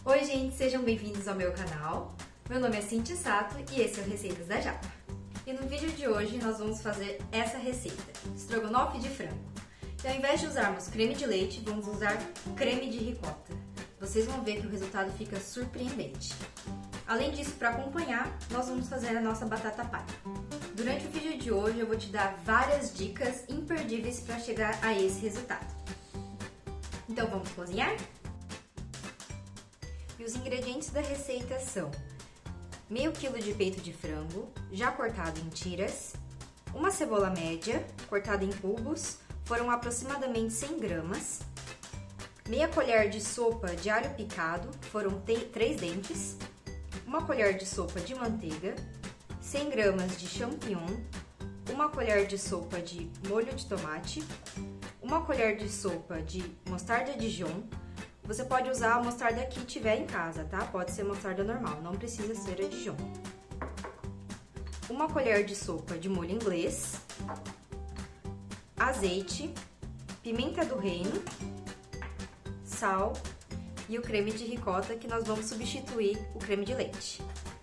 Oi gente, sejam bem-vindos ao meu canal. Meu nome é Cintia Sato e esse é o Receitas da Japa. E no vídeo de hoje nós vamos fazer essa receita, estrogonofe de frango. E ao invés de usarmos creme de leite, vamos usar creme de ricota. Vocês vão ver que o resultado fica surpreendente. Além disso, para acompanhar, nós vamos fazer a nossa batata palha. Durante o vídeo de hoje eu vou te dar várias dicas imperdíveis para chegar a esse resultado. Então vamos cozinhar? E os ingredientes da receita são meio quilo de peito de frango, já cortado em tiras, uma cebola média, cortada em cubos, foram aproximadamente 100 gramas, meia colher de sopa de alho picado, foram 3 dentes, uma colher de sopa de manteiga, 100 gramas de champignon, uma colher de sopa de molho de tomate, uma colher de sopa de mostarda Dijon. Você pode usar a mostarda que tiver em casa, tá? Pode ser mostarda normal, não precisa ser a Dijon. Uma colher de sopa de molho inglês, azeite, pimenta do reino, sal e o creme de ricota, que nós vamos substituir o creme de leite.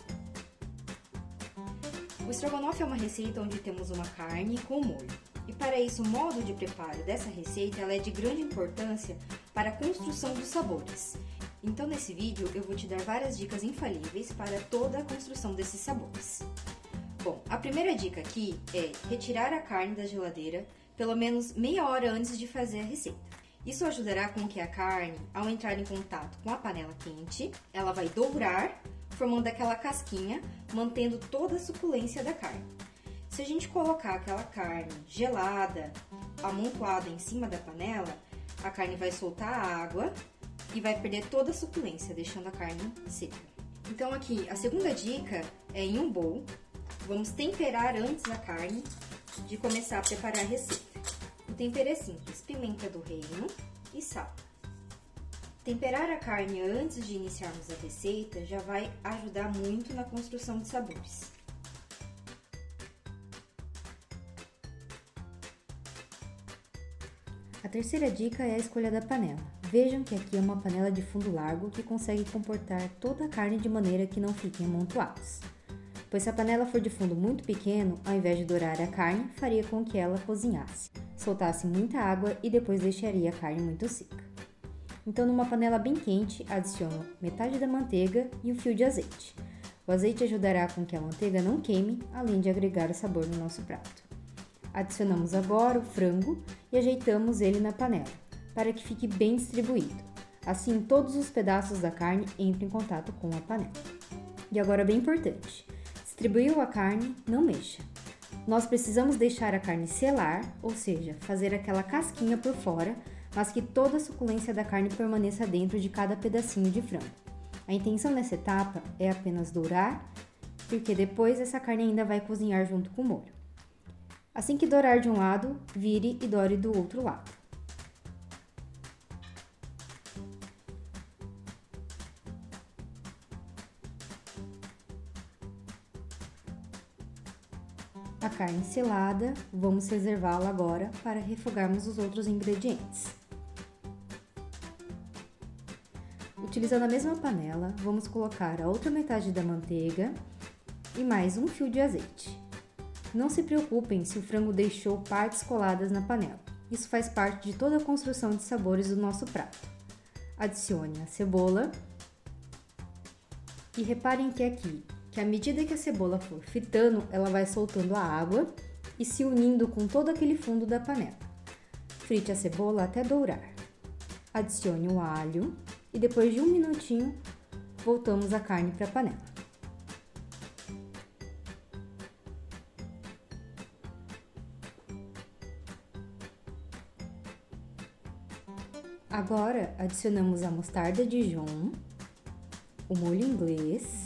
O estrogonofe é uma receita onde temos uma carne com molho. E para isso, o modo de preparo dessa receita ela é de grande importância para a construção dos sabores. Então, nesse vídeo, eu vou te dar várias dicas infalíveis para toda a construção desses sabores. Bom, a primeira dica aqui é retirar a carne da geladeira pelo menos meia hora antes de fazer a receita. Isso ajudará com que a carne, ao entrar em contato com a panela quente, ela vai dourar, formando aquela casquinha, mantendo toda a suculência da carne. Se a gente colocar aquela carne gelada, amontoada em cima da panela, a carne vai soltar a água e vai perder toda a suculência, deixando a carne seca. Então aqui, a segunda dica é em um bowl, vamos temperar antes a carne de começar a preparar a receita. O tempero é simples, pimenta do reino e sal. Temperar a carne antes de iniciarmos a receita já vai ajudar muito na construção de sabores. A terceira dica é a escolha da panela. Vejam que aqui é uma panela de fundo largo que consegue comportar toda a carne de maneira que não fiquem amontoados. Pois se a panela for de fundo muito pequeno, ao invés de dourar a carne, faria com que ela cozinhasse, soltasse muita água e depois deixaria a carne muito seca. Então, numa panela bem quente, adiciono metade da manteiga e um fio de azeite. O azeite ajudará com que a manteiga não queime, além de agregar o sabor no nosso prato. Adicionamos agora o frango e ajeitamos ele na panela, para que fique bem distribuído. Assim, todos os pedaços da carne entram em contato com a panela. E agora, bem importante, distribuiu a carne, não mexa. Nós precisamos deixar a carne selar, ou seja, fazer aquela casquinha por fora, mas que toda a suculência da carne permaneça dentro de cada pedacinho de frango. A intenção nessa etapa é apenas dourar, porque depois essa carne ainda vai cozinhar junto com o molho. Assim que dourar de um lado, vire e doure do outro lado. A carne selada, vamos reservá-la agora para refogarmos os outros ingredientes. Utilizando a mesma panela, vamos colocar a outra metade da manteiga e mais um fio de azeite. Não se preocupem se o frango deixou partes coladas na panela. Isso faz parte de toda a construção de sabores do nosso prato. Adicione a cebola e reparem que aqui, que à medida que a cebola for fritando, ela vai soltando a água e se unindo com todo aquele fundo da panela. Frite a cebola até dourar. Adicione o alho e depois de um minutinho, voltamos a carne para a panela. Agora, adicionamos a mostarda Dijon, o molho inglês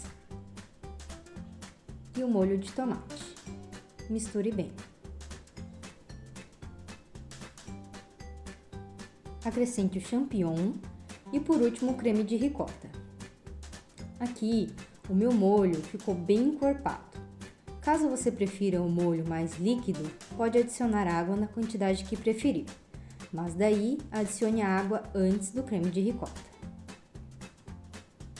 e o molho de tomate. Misture bem. Acrescente o champignon e, por último, o creme de ricota. Aqui, o meu molho ficou bem encorpado. Caso você prefira o molho mais líquido, pode adicionar água na quantidade que preferir. Mas daí, adicione a água antes do creme de ricota.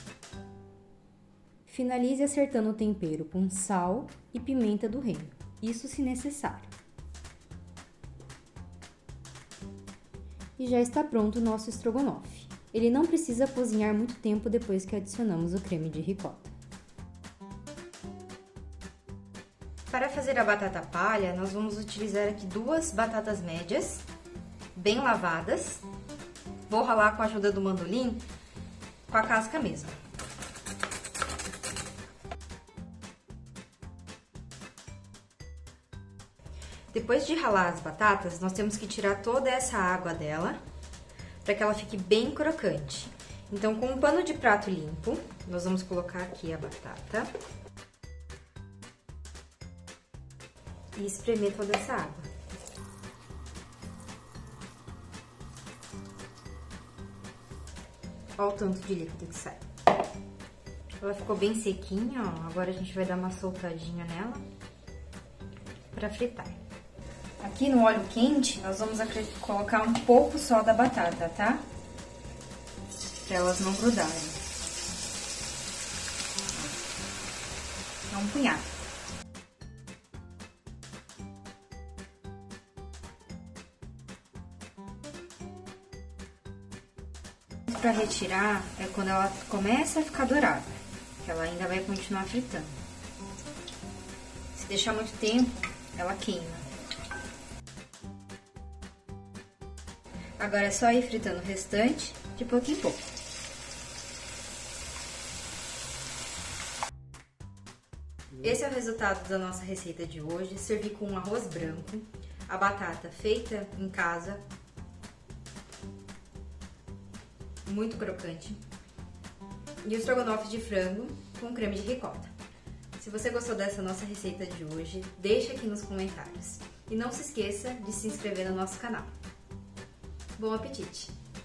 Finalize acertando o tempero com sal e pimenta do reino, isso se necessário. E já está pronto o nosso estrogonofe. Ele não precisa cozinhar muito tempo depois que adicionamos o creme de ricota. Para fazer a batata palha, nós vamos utilizar aqui 2 batatas médias, bem lavadas. Vou ralar com a ajuda do mandolim, com a casca mesmo. Depois de ralar as batatas, nós temos que tirar toda essa água dela, para que ela fique bem crocante. Então, com um pano de prato limpo, nós vamos colocar aqui a batata e espremer toda essa água. Olha o tanto de líquido que sai. Ela ficou bem sequinha, ó. Agora a gente vai dar uma soltadinha nela para fritar. Aqui no óleo quente, nós vamos colocar um pouco só da batata, tá? Pra elas não grudarem. Um punhado. Para retirar é quando ela começa a ficar dourada, que ela ainda vai continuar fritando. Se deixar muito tempo, ela queima. Agora é só ir fritando o restante de pouco em pouco. Esse é o resultado da nossa receita de hoje. Servi com um arroz branco, a batata feita em casa, muito crocante, e o estrogonofe de frango com creme de ricota. Se você gostou dessa nossa receita de hoje, deixa aqui nos comentários. E não se esqueça de se inscrever no nosso canal. Bom apetite!